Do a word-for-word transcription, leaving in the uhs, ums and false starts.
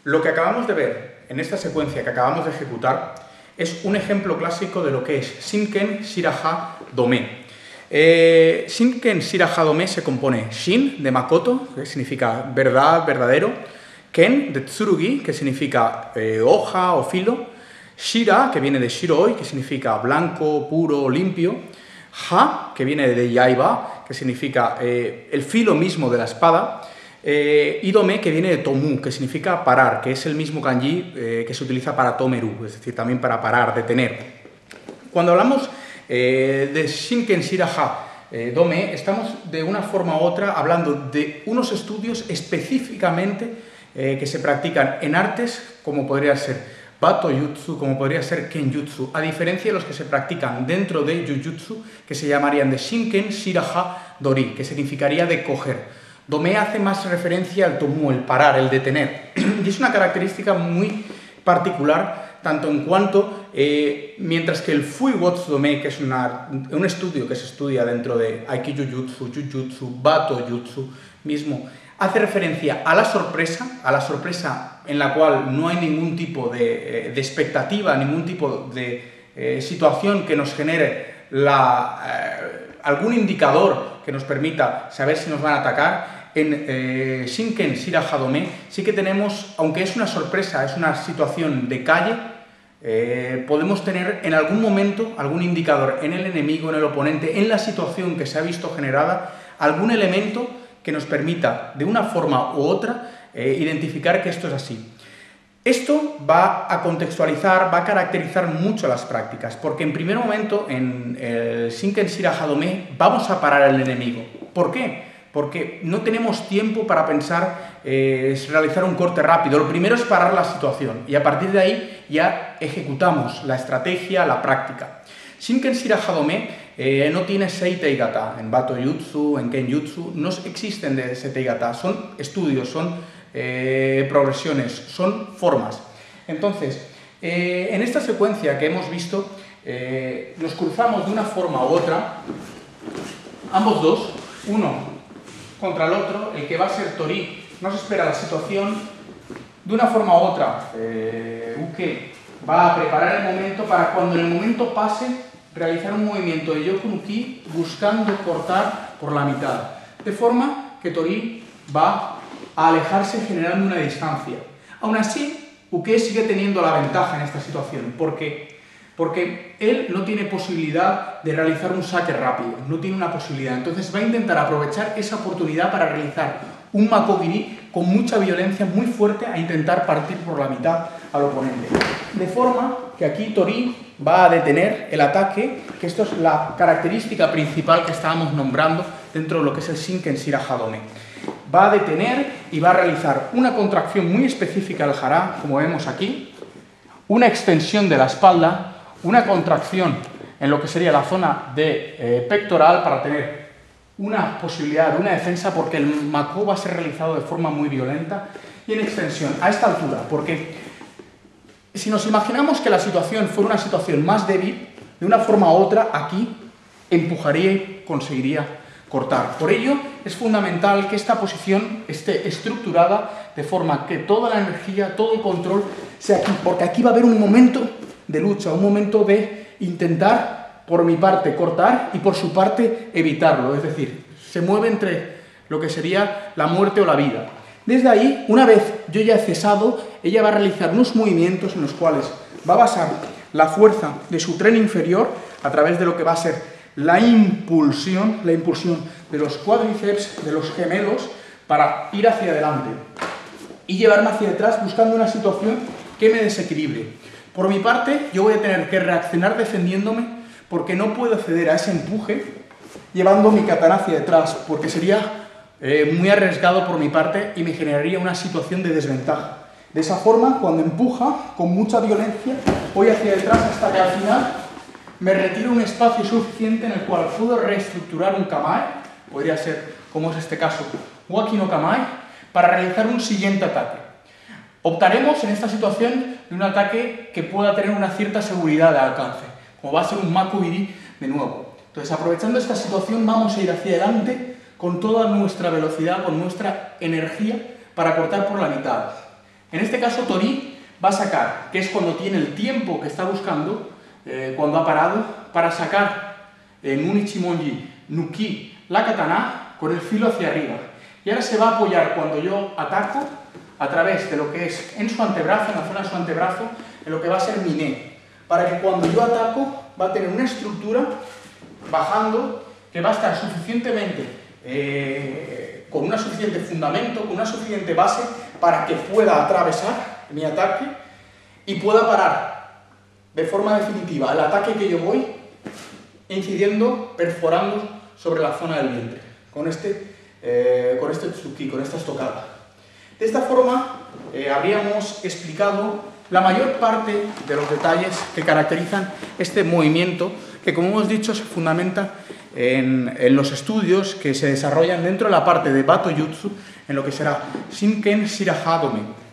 Lo que acabamos de ver en esta secuencia que acabamos de ejecutar es un ejemplo clásico de lo que es Shinken, Shiraha, Dome. Eh, Shinken, Shiraha, Dome se compone Shin, de Makoto, que significa verdad, verdadero, Ken, de Tsurugi, que significa eh, hoja o filo, Shira, que viene de Shiroi, que significa blanco, puro, limpio, Ha, que viene de Yaiba, que significa eh, el filo mismo de la espada, eh, y Dome, que viene de Tomu, que significa parar, que es el mismo kanji eh, que se utiliza para Tomeru, es decir, también para parar, detener. Cuando hablamos eh, de Shinken, Shiraha, eh, Dome, estamos de una forma u otra hablando de unos estudios específicamente eh, que se practican en artes, como podría ser Bato Jutsu, como podría ser Kenjutsu, a diferencia de los que se practican dentro de Jujutsu, que se llamarían de Shinken, Shiraha, Dori, que significaría de coger. Dome hace más referencia al Tomu, el parar, el detener, y es una característica muy particular, tanto en cuanto, eh, mientras que el Fuiwotsu Dome, que es una, un estudio que se estudia dentro de Aikijujutsu, Jujutsu, Bato Jutsu mismo, hace referencia a la sorpresa, a la sorpresa en la cual no hay ningún tipo de, de expectativa, ningún tipo de eh, situación que nos genere la, eh, algún indicador que nos permita saber si nos van a atacar. En eh, Shinken, Shiraha, Dome sí que tenemos, aunque es una sorpresa, es una situación de calle, eh, podemos tener en algún momento algún indicador en el enemigo, en el oponente, en la situación que se ha visto generada, algún elemento que nos permita, de una forma u otra, eh, identificar que esto es así. Esto va a contextualizar, va a caracterizar mucho las prácticas, porque en primer momento, en el Shinken, Shiraha, Dome, vamos a parar al enemigo. ¿Por qué? Porque no tenemos tiempo para pensar, eh, realizar un corte rápido. Lo primero es parar la situación, y a partir de ahí ya ejecutamos la estrategia, la práctica. Shinken, Shiraha, Dome eh, no tiene Seitei Gata. En Bato Jutsu, en Kenjutsu, no existen de Seitei Gata. Son estudios, son eh, progresiones, son formas. Entonces, eh, en esta secuencia que hemos visto, eh, nos cruzamos de una forma u otra, ambos dos, uno contra el otro, el que va a ser Tori nos espera la situación de una forma u otra. Eh, Uke va a preparar el momento para cuando el momento pase realizar un movimiento de Yoku no Ki buscando cortar por la mitad, de forma que Tori va a alejarse generando una distancia. Aún así, Uke sigue teniendo la ventaja en esta situación. ¿Por qué? Porque él no tiene posibilidad de realizar un saque rápido, no tiene una posibilidad. Entonces va a intentar aprovechar esa oportunidad para realizar un Makogiri con mucha violencia, muy fuerte, a intentar partir por la mitad al oponente. De forma que aquí Tori va a detener el ataque, que esto es la característica principal que estábamos nombrando dentro de lo que es el Shinken, Shiraha, Dome. Va a detener y va a realizar una contracción muy específica del hara, como vemos aquí, una extensión de la espalda, una contracción en lo que sería la zona de eh, pectoral para tener una posibilidad de una defensa, porque el Mako va a ser realizado de forma muy violenta, y en extensión a esta altura, porque si nos imaginamos que la situación fuera una situación más débil, de una forma u otra aquí empujaría y conseguiría cortar. Por ello es fundamental que esta posición esté estructurada de forma que toda la energía, todo el control sea aquí, porque aquí va a haber un momento de lucha, un momento de intentar, por mi parte, cortar y por su parte evitarlo. Es decir, se mueve entre lo que sería la muerte o la vida. Desde ahí, una vez yo ya he cesado, ella va a realizar unos movimientos en los cuales va a basar la fuerza de su tren inferior a través de lo que va a ser la impulsión, la impulsión de los cuádriceps, de los gemelos, para ir hacia adelante y llevarme hacia detrás buscando una situación que me desequilibre. Por mi parte, yo voy a tener que reaccionar defendiéndome, porque no puedo ceder a ese empuje llevando mi katana hacia detrás, porque sería eh, muy arriesgado por mi parte y me generaría una situación de desventaja. De esa forma, cuando empuja con mucha violencia, voy hacia detrás hasta que al final me retiro un espacio suficiente en el cual puedo reestructurar un kamae, podría ser, como es este caso, waki no kamae, para realizar un siguiente ataque. Optaremos en esta situación de un ataque que pueda tener una cierta seguridad de alcance, como va a ser un Makogiri de nuevo. Entonces, aprovechando esta situación, vamos a ir hacia adelante con toda nuestra velocidad, con nuestra energía, para cortar por la mitad. En este caso, Tori va a sacar, que es cuando tiene el tiempo que está buscando, eh, cuando ha parado, para sacar en un Ichimonji Nuki la katana con el filo hacia arriba. Y ahora se va a apoyar cuando yo ataco a través de lo que es en su antebrazo, en la zona de su antebrazo, en lo que va a ser mi ne, para que cuando yo ataco va a tener una estructura bajando que va a estar suficientemente, eh, con un suficiente fundamento, con una suficiente base para que pueda atravesar mi ataque y pueda parar de forma definitiva el ataque que yo voy, incidiendo, perforando sobre la zona del vientre, con este, eh, con este tsuki, con esta estocada. De esta forma, eh, habríamos explicado la mayor parte de los detalles que caracterizan este movimiento, que como hemos dicho se fundamenta en, en los estudios que se desarrollan dentro de la parte de Bato Jutsu, en lo que será Shinken Shiraha Dome.